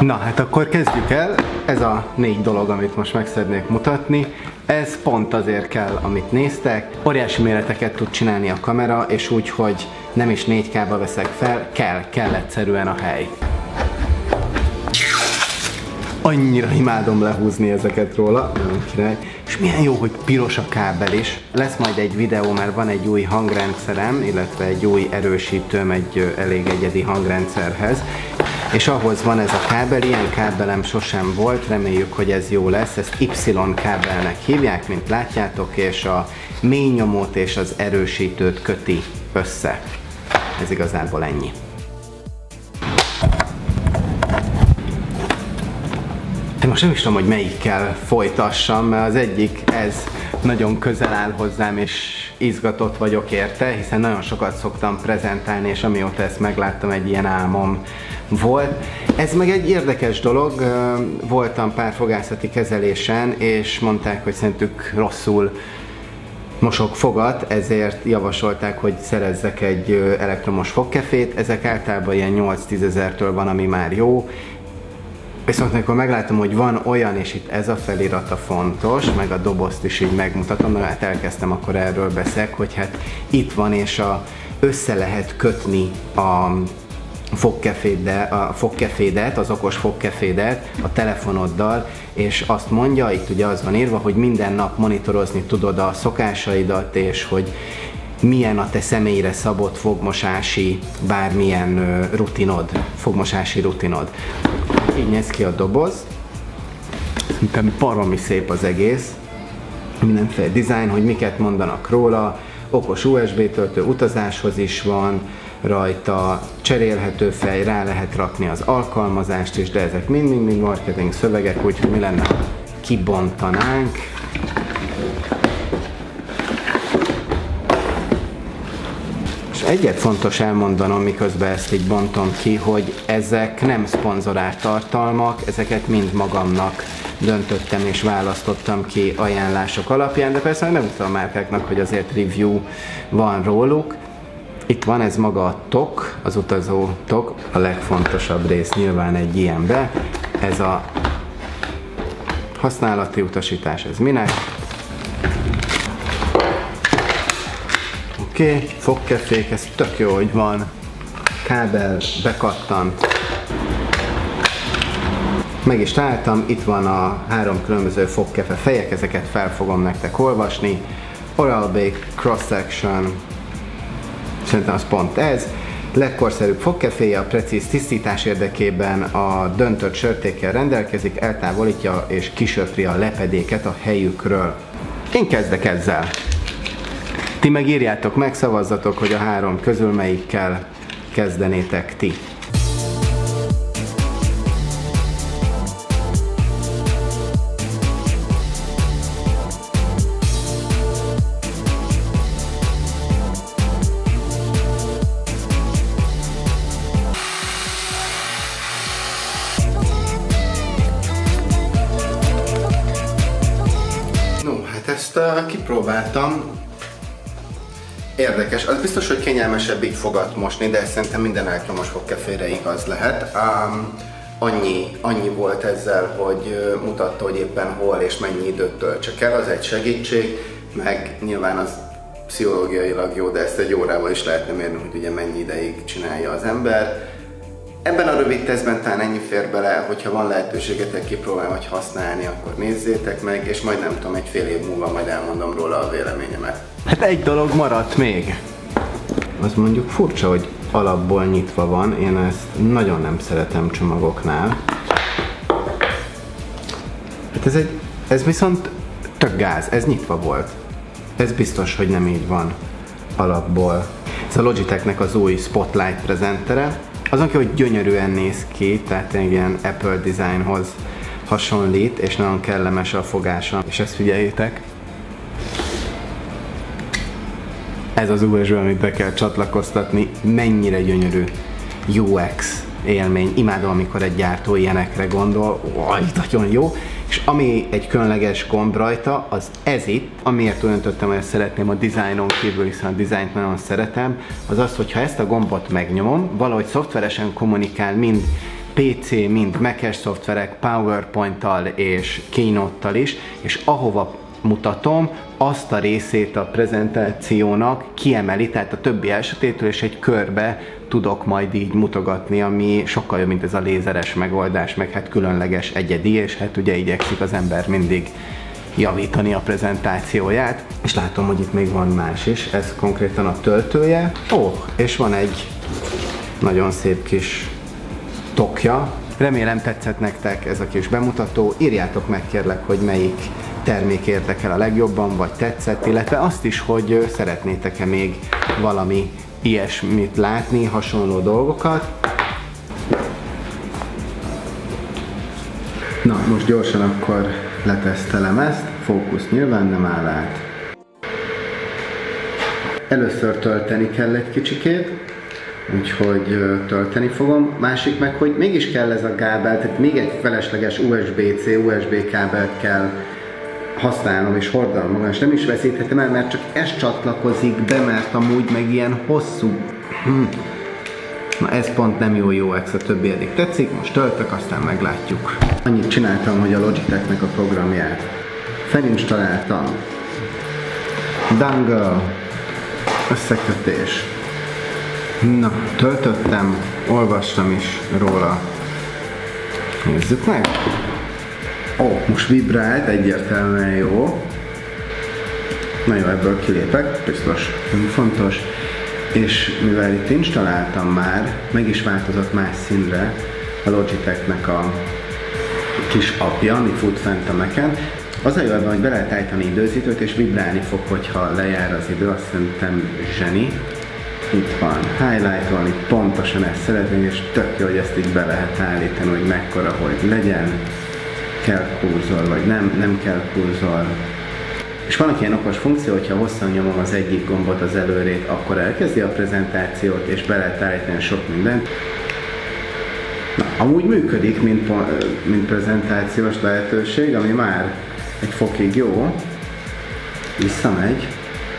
Na hát akkor kezdjük el. Ez a 4 dolog, amit most meg szeretnék mutatni. Ez pont azért kell, amit néztek. Óriási méreteket tud csinálni a kamera, és úgy, hogy nem is 4K-ba veszek fel, kell egyszerűen a hely. Annyira imádom lehúzni ezeket róla, nagyon király. És milyen jó, hogy piros a kábel is. Lesz majd egy videó, mert van egy új hangrendszerem, illetve egy új erősítőm egy elég egyedi hangrendszerhez. És ahhoz van ez a kábel, ilyen kábelem sosem volt, reméljük, hogy ez jó lesz. Ezt Y kábelnek hívják, mint látjátok, és a mély nyomót és az erősítőt köti össze. Ez igazából ennyi. Most nem is tudom, hogy melyikkel folytassam, mert az egyik, ez nagyon közel áll hozzám, és izgatott vagyok érte, hiszen nagyon sokat szoktam prezentálni, és amióta ezt megláttam, egy ilyen álmom volt. Ez meg egy érdekes dolog, voltam párfogászati kezelésen, és mondták, hogy szerintük rosszul mosok fogat, ezért javasolták, hogy szerezzek egy elektromos fogkefét. Ezek általában ilyen 8-10 ezertől van, ami már jó. Viszont amikor meglátom, hogy van olyan, és itt ez a felirata fontos, meg a dobozt is így megmutatom, mert hát elkezdtem, akkor erről beszélek, hogy hát itt van, és össze lehet kötni a fogkefédet, az okos fogkefédet a telefonoddal, és azt mondja, itt ugye az van írva, hogy minden nap monitorozni tudod a szokásaidat, és hogy milyen a te személyre szabott fogmosási bármilyen rutinod, fogmosási rutinod. Így néz ki a doboz. Szerintem baromi szép az egész. Mindenféle dizájn, hogy miket mondanak róla. Okos USB töltő, utazáshoz is van rajta, cserélhető fej, rá lehet rakni az alkalmazást is, de ezek mind marketing szövegek, úgyhogy mi lenne, ha kibontanánk. És egyet fontos elmondanom, miközben ezt így bontom ki, hogy ezek nem szponzorált tartalmak, ezeket mind magamnak döntöttem és választottam ki ajánlások alapján, de persze nem tudom a márkáknak, hogy azért review van róluk. Itt van ez maga a tok, az utazó tok, a legfontosabb rész nyilván egy ilyenbe. Ez a használati utasítás, ez minek? Oké, fogkefék, ez tök jó, hogy van. Kábel bekattant. Meg is találtam, itt van a 3 különböző fogkefe fejek, ezeket fel fogom nektek olvasni. Oral-B Cross Section, szerintem az pont ez. Legkorszerűbb fogkeféje, a precíz tisztítás érdekében a döntött sörtékkel rendelkezik, eltávolítja és kisöpri a lepedéket a helyükről. Én kezdek ezzel. Ti meg írjátok meg, szavazzatok, hogy a 3 közül melyikkel kezdenétek ti. Ezt kipróbáltam. Érdekes. Az biztos, hogy kényelmesebb így fogat mosni, de szerintem minden elektromos fogkefére igaz lehet. Annyi volt ezzel, hogy mutatta, hogy éppen hol és mennyi időt töltsek el, az egy segítség, meg nyilván az pszichológiailag jó, de ezt egy órával is lehetne mérni, hogy ugye mennyi ideig csinálja az ember. Ebben a rövid tesztben talán ennyi fér bele, hogyha van lehetőségetek kipróbálni vagy használni, akkor nézzétek meg, és majd nem tudom, egy fél év múlva majd elmondom róla a véleményemet. Hát egy dolog maradt még. Az mondjuk furcsa, hogy alapból nyitva van, én ezt nagyon nem szeretem csomagoknál. Hát ez viszont tök gáz, ez nyitva volt. Ez biztos, hogy nem így van alapból. Ez a Logitechnek az új Spotlight prezentere. Azon kívül, hogy gyönyörűen néz ki, tehát egy ilyen Apple designhoz hasonlít, és nagyon kellemes a fogása. És ezt figyeljétek. Ez az USB, amit be kell csatlakoztatni, mennyire gyönyörű UX élmény. Imádom, amikor egy gyártó ilyenekre gondol, nagyon jó. És ami egy különleges gomb rajta, az ez itt, amiért úgy döntöttem, hogy ezt szeretném a dizájnon kívül, hiszen a dizájnt nagyon szeretem, az az, hogyha ezt a gombot megnyomom, valahogy szoftveresen kommunikál mind PC, mind Mac-es szoftverek, PowerPoint-tal és Keynote-tal is, és ahova mutatom, azt a részét a prezentációnak kiemeli, tehát a többi esetétől, és egy körbe tudok majd így mutogatni, ami sokkal jobb, mint ez a lézeres megoldás, meg hát különleges, egyedi, és hát ugye igyekszik az ember mindig javítani a prezentációját. És látom, hogy itt még van más is, ez konkrétan a töltője. Ó, és van egy nagyon szép kis tokja. Remélem tetszett nektek ez a kis bemutató. Írjátok meg kérlek, hogy melyik termék érdekel a legjobban, vagy tetszett, illetve azt is, hogy szeretnétek-e még valami ilyesmit látni, hasonló dolgokat. Na, most gyorsan akkor letesztelem ezt. Fókusz nyilván nem áll át. Először tölteni kell egy kicsikét, úgyhogy tölteni fogom. Másik meg, hogy mégis kell ez a kábel, tehát még egy felesleges USB-C, USB kábelt kell használnom és hordanom magam, és nem is veszíthetem el, mert csak ez csatlakozik be, mert amúgy meg ilyen hosszú. Na ez pont nem jó UX, a többi eddig tetszik, most töltök, aztán meglátjuk. Annyit csináltam, hogy a Logitechnek a programját felinstalláltam. Dangle, összekötés. Na, töltöttem, olvastam is róla. Nézzük meg! Ó, most vibrált, egyértelműen jó. Na jó, ebből kilépek, biztos, nem fontos. És mivel itt installáltam már, meg is változott más színre a Logitechnek a kis appja, ami fut fent a Mac-en. Az a jó ebben, hogy be lehet állítani időzítőt, és vibrálni fog, hogyha lejár az idő, azt szerintem zseni. Itt van highlight-olni, pontosan ezt szeretnénk, és tök jó, hogy ezt így be lehet állítani, hogy mekkora, hogy legyen. Kell kurzor, vagy nem kell kurzor. És vannak ilyen okos funkció, hogyha hosszan nyomom az egyik gombot, az előrét, akkor elkezdi a prezentációt, és be lehet állítani sok mindent. Na, amúgy működik, mint prezentációs lehetőség, ami már egy fokig jó. Visszamegy.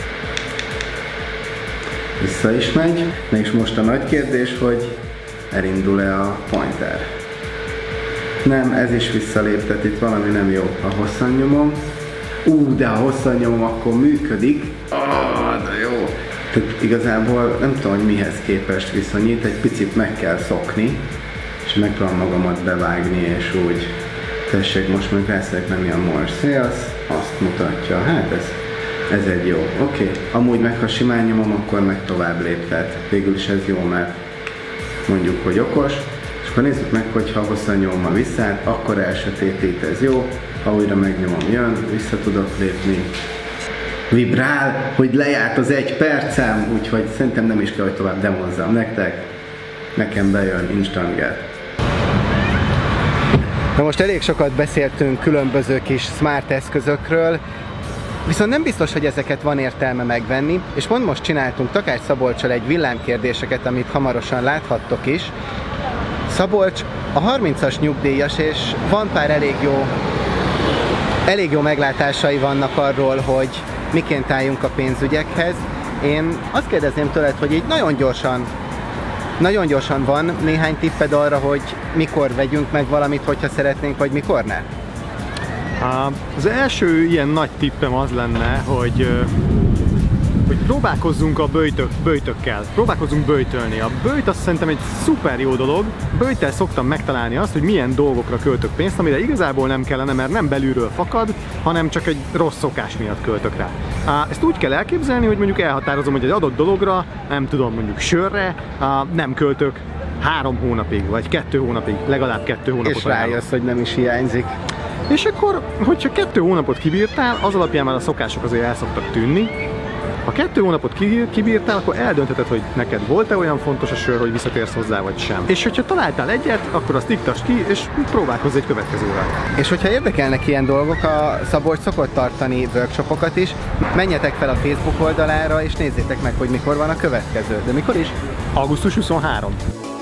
Vissza is megy. Na és most a nagy kérdés, hogy elindul-e a pointer. Nem, ez is visszaléptet, itt valami nem jó. Ha hosszan nyomom, de ha hosszan nyomom, akkor működik. De jó. Tehát igazából nem tudom, hogy mihez képest viszonyít, egy picit meg kell szokni, és megpróbálom magamat bevágni, és úgy tessék, most meg rá szeretnék menni a more sales, azt mutatja, hát ez egy jó. Oké. Amúgy meg ha simán nyomom, akkor meg tovább léptet. Végül is ez jó, mert mondjuk, hogy okos. És akkor nézzük meg, hogy ha hosszan nyomom a visszát, akkor elsötétít, ez jó. Ha újra megnyomom, jön, vissza tudok lépni. Vibrál, hogy lejárt az 1 percem, úgyhogy szerintem nem is kell, hogy tovább demozzam nektek. Nekem bejön Instant Get. Na most elég sokat beszéltünk különböző kis smart eszközökről, viszont nem biztos, hogy ezeket van értelme megvenni, és pont most csináltunk Takács Szabolccsal egy villámkérdéseket, amit hamarosan láthattok is. Szabolcs a 30-as nyugdíjas, és van pár elég jó meglátásai vannak arról, hogy miként álljunk a pénzügyekhez. Én azt kérdezném tőled, hogy így nagyon gyorsan van néhány tipped arra, hogy mikor vegyünk meg valamit, hogyha szeretnénk, vagy mikor ne? Az első ilyen nagy tippem az lenne, hogy próbálkozzunk a böjtökkel. Próbálkozzunk böjtölni. A böjt azt szerintem egy szuper jó dolog. Böjttel szoktam megtalálni azt, hogy milyen dolgokra költök pénzt, amire igazából nem kellene, mert nem belülről fakad, hanem csak egy rossz szokás miatt költök rá. Ezt úgy kell elképzelni, hogy mondjuk elhatározom, hogy egy adott dologra, nem tudom, mondjuk sörre, nem költök 3 hónapig, vagy 2 hónapig, legalább 2 hónapot. És rájössz, hogy nem is hiányzik. És akkor, hogyha 2 hónapot kibírtál, az alapján már a szokások azért el szoktak tűnni. Ha 2 hónapot kibírtál, akkor eldöntheted, hogy neked volt-e olyan fontos a sör, hogy visszatérsz hozzá, vagy sem. És hogyha találtál egyet, akkor azt iktasd ki, és próbálkozz egy következővel. És hogyha érdekelnek ilyen dolgok, a Szabolcs szokott tartani workshopokat is, menjetek fel a Facebook oldalára, és nézzétek meg, hogy mikor van a következő. De mikor is? Augusztus 23.